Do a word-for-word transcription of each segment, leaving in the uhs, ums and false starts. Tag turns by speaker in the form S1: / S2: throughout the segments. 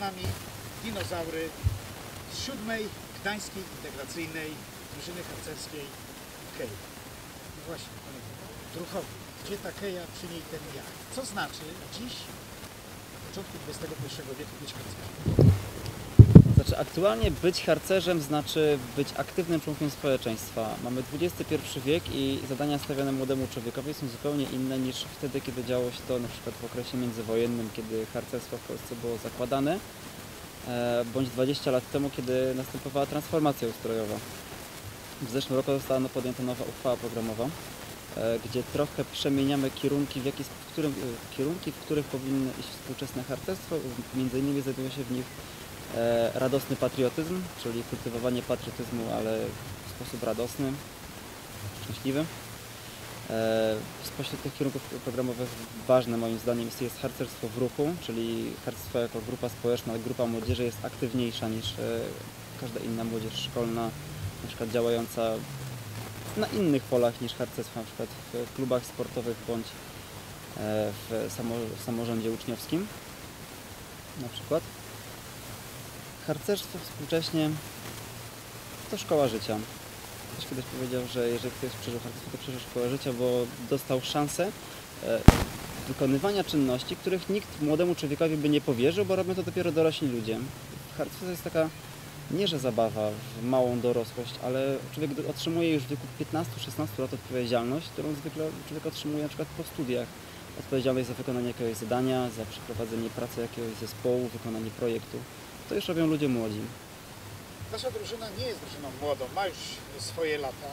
S1: nami dinozaury z siódmej Gdańskiej Integracyjnej Drużyny Harcerskiej Kei. No właśnie, panie Druchowi, gdzie ta Keja, przy niej ten ja. Co znaczy dziś, na początku dwudziestego pierwszego wieku, być harcerzem?
S2: Znaczy, aktualnie być harcerzem znaczy być aktywnym członkiem społeczeństwa. Mamy dwudziesty pierwszy wiek i zadania stawiane młodemu człowiekowi są zupełnie inne niż wtedy, kiedy działo się to na przykład w okresie międzywojennym, kiedy harcerstwo w Polsce było zakładane, bądź dwadzieścia lat temu, kiedy następowała transformacja ustrojowa. W zeszłym roku została podjęta nowa uchwała programowa, gdzie trochę przemieniamy kierunki, w, jaki, w, którym, kierunki, w których powinno iść współczesne harcerstwo. Między innymi znajduje się w nich radosny patriotyzm, czyli kultywowanie patriotyzmu, ale w sposób radosny, szczęśliwy. Spośród tych kierunków programowych ważne moim zdaniem jest harcerstwo w ruchu, czyli harcerstwo jako grupa społeczna, grupa młodzieży jest aktywniejsza niż każda inna młodzież szkolna, na przykład działająca na innych polach niż harcerstwo, na przykład w klubach sportowych bądź w, samo, w samorządzie uczniowskim na przykład. Harcerstwo współcześnie to szkoła życia. Ktoś kiedyś powiedział, że jeżeli ktoś przeżył harcerstwo, to przeżył szkołę życia, bo dostał szansę e, wykonywania czynności, których nikt młodemu człowiekowi by nie powierzył, bo robią to dopiero dorośli ludzie. Harcerstwo to jest taka nie że zabawa w małą dorosłość, ale człowiek otrzymuje już w wieku piętnastu szesnastu lat odpowiedzialność, którą zwykle człowiek otrzymuje na przykład po studiach. Odpowiedzialność za wykonanie jakiegoś zadania, za przeprowadzenie pracy jakiegoś zespołu, wykonanie projektu. To już robią ludzie młodzi.
S1: Wasza drużyna nie jest drużyną młodą, ma już swoje lata.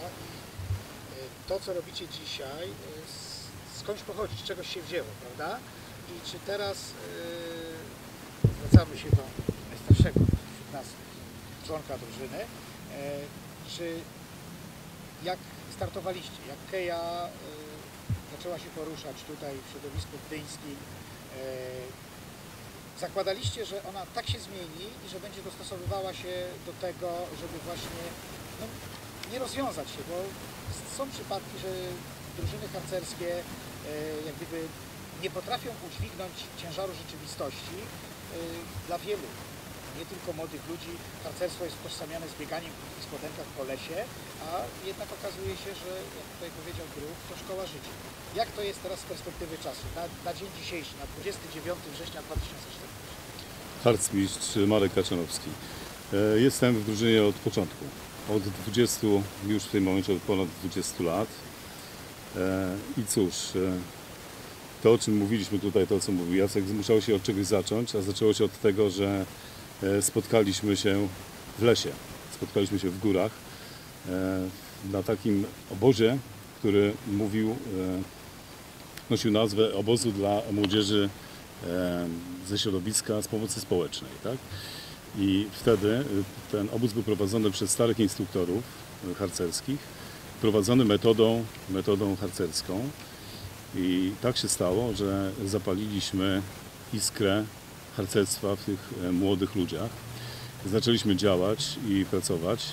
S1: To, co robicie dzisiaj, skądś pochodzi, z czegoś się wzięło, prawda? I czy teraz yy, zwracamy się do najstarszego wśród nas członka drużyny, yy, czy jak startowaliście, jak Keja yy, zaczęła się poruszać tutaj w środowisku gdyńskim, yy, zakładaliście, że ona tak się zmieni i że będzie dostosowywała się do tego, żeby właśnie no, nie rozwiązać się, bo są przypadki, że drużyny harcerskie e, jak gdyby nie potrafią udźwignąć ciężaru rzeczywistości. E, dla wielu, nie tylko młodych ludzi, harcerstwo jest utożsamiane z bieganiem w krótkich spodenkach po lesie, a jednak okazuje się, że jak tutaj powiedział Druch, to szkoła życia. Jak to jest teraz z perspektywy czasu, na, na dzień dzisiejszy, na dwudziestego dziewiątego września dwa tysiące czternastego?
S3: Harcmistrz Marek Kaczanowski. Jestem w drużynie od początku, od dwudziestu, już w tym momencie od ponad dwudziestu lat. I cóż, to o czym mówiliśmy tutaj, to o czym mówił Jacek, musiało się od czegoś zacząć, a zaczęło się od tego, że spotkaliśmy się w lesie, spotkaliśmy się w górach, na takim obozie, który mówił, nosił nazwę obozu dla młodzieży ze środowiska z pomocy społecznej. Tak? I wtedy ten obóz był prowadzony przez starych instruktorów harcerskich, prowadzony metodą, metodą harcerską. I tak się stało, że zapaliliśmy iskrę harcerstwa w tych młodych ludziach. Zaczęliśmy działać i pracować.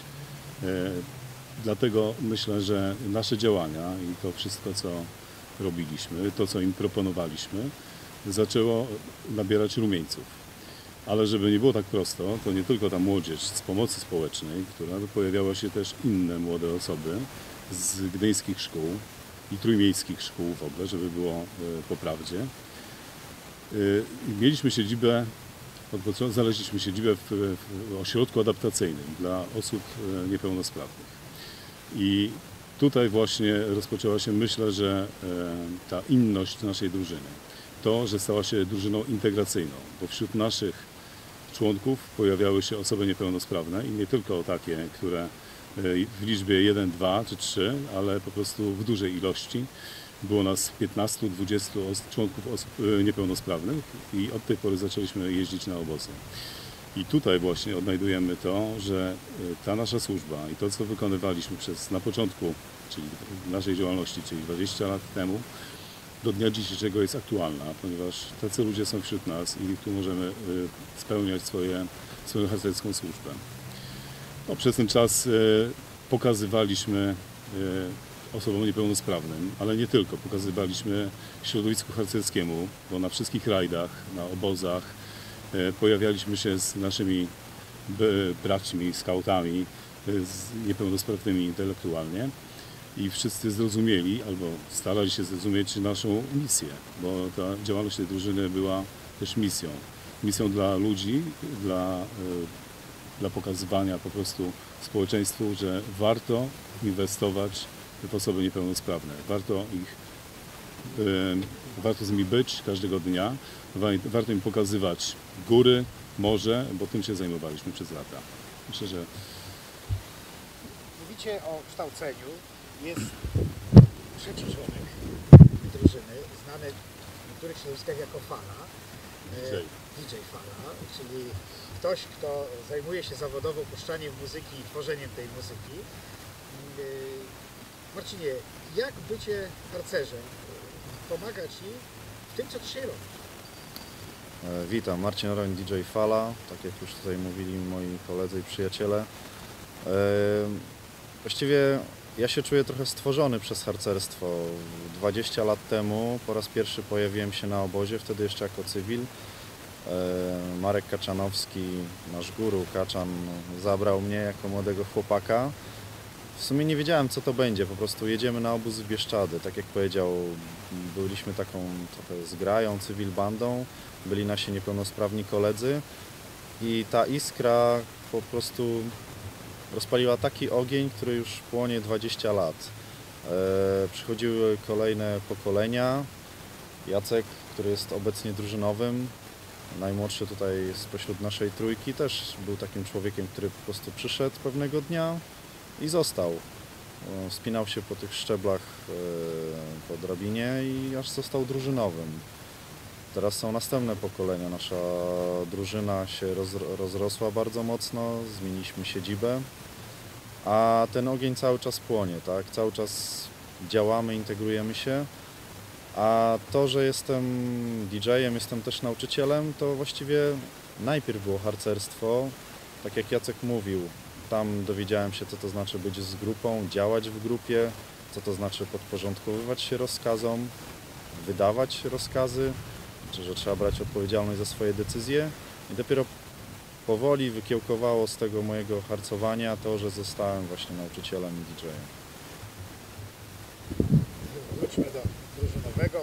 S3: Dlatego myślę, że nasze działania i to wszystko, co robiliśmy, to, co im proponowaliśmy, zaczęło nabierać rumieńców. Ale żeby nie było tak prosto, to nie tylko ta młodzież z pomocy społecznej, która pojawiała się też inne młode osoby z gdyńskich szkół i trójmiejskich szkół w ogóle, żeby było po prawdzie. Mieliśmy siedzibę, znaleźliśmy siedzibę w, w ośrodku adaptacyjnym dla osób niepełnosprawnych. I tutaj właśnie rozpoczęła się, myślę, że ta inność naszej drużyny. To, że stała się drużyną integracyjną, bo wśród naszych członków pojawiały się osoby niepełnosprawne i nie tylko takie, które w liczbie jeden, dwa czy trzy, ale po prostu w dużej ilości. Było nas piętnastu dwudziestu członków osób niepełnosprawnych i od tej pory zaczęliśmy jeździć na obozy. I tutaj właśnie odnajdujemy to, że ta nasza służba i to, co wykonywaliśmy przez na początku, czyli naszej działalności, czyli dwadzieścia lat temu, do dnia dzisiejszego jest aktualna, ponieważ tacy ludzie są wśród nas i tu możemy spełniać swoje, swoją harcerską służbę. No, przez ten czas pokazywaliśmy osobom niepełnosprawnym, ale nie tylko, pokazywaliśmy środowisku harcerskiemu, bo na wszystkich rajdach, na obozach e, pojawialiśmy się z naszymi b- braćmi, skautami, e, z niepełnosprawnymi intelektualnie i wszyscy zrozumieli albo starali się zrozumieć naszą misję, bo ta działalność tej drużyny była też misją. Misją dla ludzi, dla, e, dla pokazywania po prostu społeczeństwu, że warto inwestować w osoby niepełnosprawne. Warto ich, e, warto z nimi być każdego dnia, wa- warto im pokazywać góry, morze, bo tym się zajmowaliśmy przez lata. Myślę, że
S1: Mówicie o kształceniu. Jest trzeci członek drużyny, znany w niektórych środowiskach jako Fala.
S3: D J.
S1: D J Fala, czyli ktoś, kto zajmuje się zawodowo puszczaniem muzyki i tworzeniem tej muzyki. Yy, Marcinie, jak bycie harcerzem pomaga Ci w tym, co dzisiaj robisz?
S4: E, Witam, Marcin Roń, D J Fala, tak jak już tutaj mówili moi koledzy i przyjaciele. E, Właściwie ja się czuję trochę stworzony przez harcerstwo. dwadzieścia lat temu po raz pierwszy pojawiłem się na obozie, wtedy jeszcze jako cywil. E, Marek Kaczanowski, nasz guru Kaczan, zabrał mnie jako młodego chłopaka. W sumie nie wiedziałem, co to będzie, po prostu jedziemy na obóz w Bieszczady. Tak jak powiedział, byliśmy taką trochę zgrają, cywil bandą, byli nasi niepełnosprawni koledzy i ta iskra po prostu rozpaliła taki ogień, który już płonie dwadzieścia lat. E, przychodziły kolejne pokolenia. Jacek, który jest obecnie drużynowym, najmłodszy tutaj spośród naszej trójki, też był takim człowiekiem, który po prostu przyszedł pewnego dnia i został. E, Wspinał się po tych szczeblach e, po drabinie i aż został drużynowym. Teraz są następne pokolenia. Nasza drużyna się roz, rozrosła bardzo mocno, zmieniliśmy siedzibę, a ten ogień cały czas płonie, tak? Cały czas działamy, integrujemy się, a to, że jestem D J-em, jestem też nauczycielem, to właściwie najpierw było harcerstwo, tak jak Jacek mówił. Tam dowiedziałem się, co to znaczy być z grupą, działać w grupie, co to znaczy podporządkowywać się rozkazom, wydawać rozkazy, czy że trzeba brać odpowiedzialność za swoje decyzje. I dopiero powoli wykiełkowało z tego mojego harcowania to, że zostałem właśnie nauczycielem i D J-em.
S1: Wróćmy do drużynowego.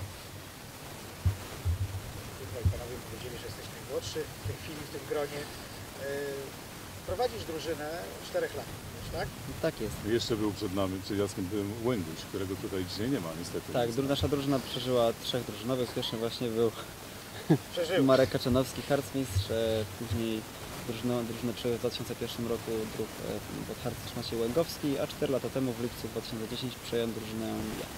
S1: Tutaj panowie powiedzieli, że jesteś najmłodszy w tej chwili w tym gronie. Yy, Prowadzisz drużynę od czterech lat, wiesz, tak?
S2: Tak jest.
S3: jeszcze był przed nami, przed Jackiem był Łęguś, którego tutaj dzisiaj nie ma niestety.
S2: Tak, dru- nasza drużyna przeżyła trzech drużynowych. Pierwszy właśnie był
S1: Przeżył.
S2: Marek Kaczanowski, harcmistrz, e, później drużynę, drużynę przejął w dwa tysiące pierwszym roku druh e, harcerz Maciej Łęgowski, a cztery lata temu w lipcu dwa tysiące dziesiątym przejąłem drużynę ja.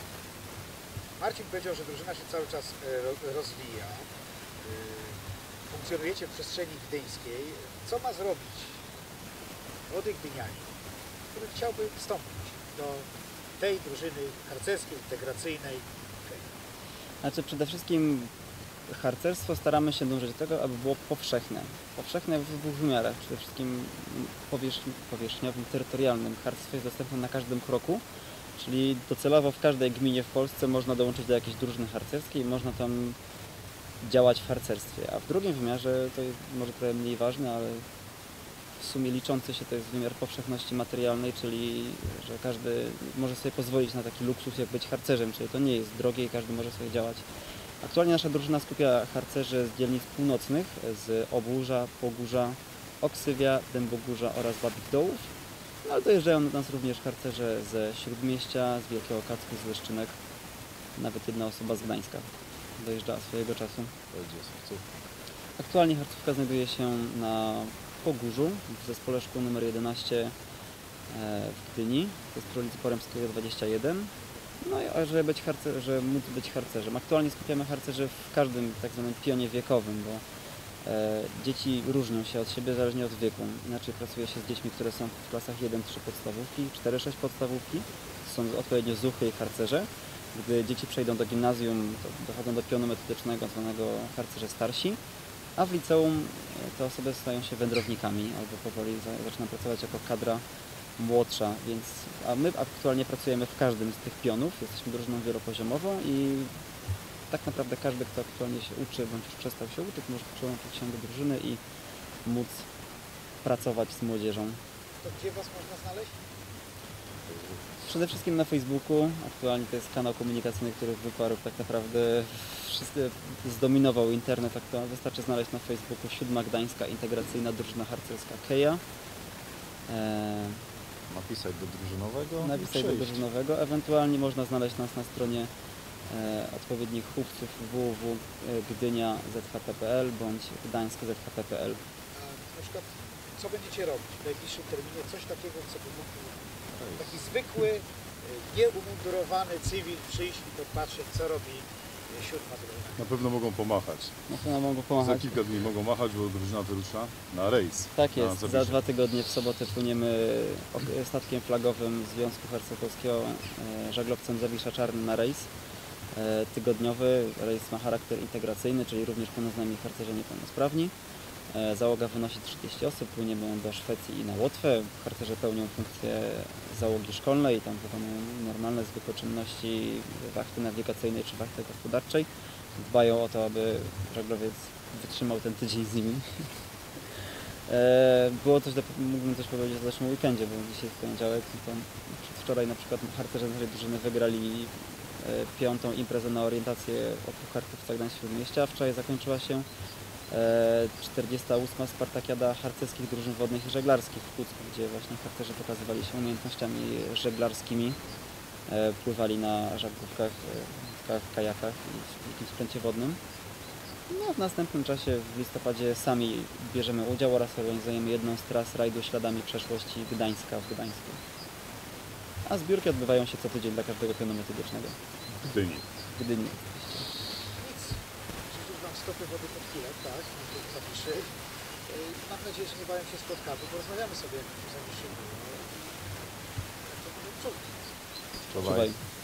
S1: Marcin powiedział, że drużyna się cały czas e, ro- rozwija. Yy, Funkcjonujecie w przestrzeni gdyńskiej. Co ma zrobić młody gdynianin, który chciałby wstąpić do tej drużyny harcerskiej, integracyjnej?
S2: Znaczy przede wszystkim harcerstwo staramy się dążyć do tego, aby było powszechne. Powszechne w dwóch wymiarach. Przede wszystkim powierzchni- powierzchniowym, terytorialnym. Harcerstwo jest dostępne na każdym kroku, czyli docelowo w każdej gminie w Polsce można dołączyć do jakiejś drużyny harcerskiej i można tam działać w harcerstwie. A w drugim wymiarze, to jest może trochę mniej ważne, ale w sumie liczący się to jest wymiar powszechności materialnej, czyli że każdy może sobie pozwolić na taki luksus jak być harcerzem, czyli to nie jest drogie i każdy może sobie działać. Aktualnie nasza drużyna skupia harcerzy z dzielnic północnych, z Obórza, Pogórza, Oksywia, Dębogórza oraz Babich Dołów. No, ale dojeżdżają do nas również harcerze ze Śródmieścia, z Wielkiego Kacku, z Leszczynek. Nawet jedna osoba z Gdańska dojeżdżała swojego czasu. Aktualnie harcówka znajduje się na Pogórzu, w zespole szkół numer jedenaście w Gdyni, to jest przy ulicy Poremskiego dwadzieścia jeden. No i a żeby być harcer, żeby móc być harcerzem. Aktualnie skupiamy harcerzy w każdym tak zwanym pionie wiekowym, bo e, dzieci różnią się od siebie zależnie od wieku. Inaczej pracuje się z dziećmi, które są w klasach jeden trzy podstawówki, cztery sześć podstawówki, to są odpowiednio zuchy i harcerze. Gdy dzieci przejdą do gimnazjum, to dochodzą do pionu metodycznego zwanego harcerze starsi, a w liceum te osoby stają się wędrownikami albo powoli za, zaczynają pracować jako kadra młodsza, więc a my aktualnie pracujemy w każdym z tych pionów, jesteśmy drużyną wielopoziomową i tak naprawdę każdy, kto aktualnie się uczy, bądź już przestał się uczyć, może przyłączyć się do drużyny i móc pracować z młodzieżą.
S1: To gdzie Was można znaleźć?
S2: Przede wszystkim na Facebooku. Aktualnie to jest kanał komunikacyjny, który wyparł tak naprawdę wszystkie, zdominował internet. Aktualnie wystarczy znaleźć na Facebooku Siódma Gdańska Integracyjna Drużyna Harcerska Keja. Eee,
S4: Napisać do drużynowego.
S2: napisać do
S4: przyjść.
S2: drużynowego. Ewentualnie można znaleźć nas na stronie e, odpowiednich chówców w w w kropka gdynia kropka z h p kropka p l bądź gdańsk kropka z h p kropka p l.
S1: A na przykład, co będziecie robić w najbliższym terminie? Coś takiego, co by mógł taki zwykły, y, nieumundurowany cywil przyjść i popatrzeć, co robi y, siódma drużyna.
S3: Na pewno mogą pomachać.
S2: Na pewno mogą
S3: Za
S2: pomachać.
S3: kilka dni mogą machać, bo drużyna wyrusza na rejs.
S2: Tak
S3: na
S2: jest, za
S3: Zawisze.
S2: dwa tygodnie w sobotę płyniemy ok- statkiem flagowym Związku Harcerskiego e, żaglowcem Zawisza Czarny na rejs e, tygodniowy. Rejs ma charakter integracyjny, czyli również płyną z nami harcerze niepełnosprawni. E, Załoga wynosi trzydzieści osób, płyniemy do Szwecji i na Łotwę. Harcerze pełnią funkcję załogi szkolnej, tam wykonują normalne, zwykłe czynności wachty nawigacyjnej czy wachty gospodarczej. Dbają o to, aby żaglowiec wytrzymał ten tydzień z nimi. E, Było coś, do, mógłbym coś powiedzieć o zeszłym weekendzie, bo dzisiaj jest poniedziałek, to przedwczoraj na przykład harcerze naszej drużyny wygrali e, piątą imprezę na orientację o Puchartówce Gdańsk-Śródmieścia. Wczoraj zakończyła się e, czterdziesta ósma Spartakiada harcerskich drużyn wodnych i żeglarskich w Pucku, gdzie właśnie harcerze pokazywali się umiejętnościami żeglarskimi, e, pływali na żaglówkach, e, w kajakach i w jakimś sprzęcie wodnym. No, w następnym czasie w listopadzie sami bierzemy udział oraz organizujemy jedną z tras rajdu śladami przeszłości Gdańska w Gdańsku. A zbiórki odbywają się co tydzień dla każdego pionu metodycznego
S3: W Gdyni.
S2: w Gdyni.
S1: Nic. Przecież Wam stopy wody pod chwilę, tak? Na tym Zawiszy. Y, Mam nadzieję, że niebawem się spotkamy, porozmawiamy sobie o Zawiszu. To będzie cud.
S4: Czuwaj.
S2: Czuwaj.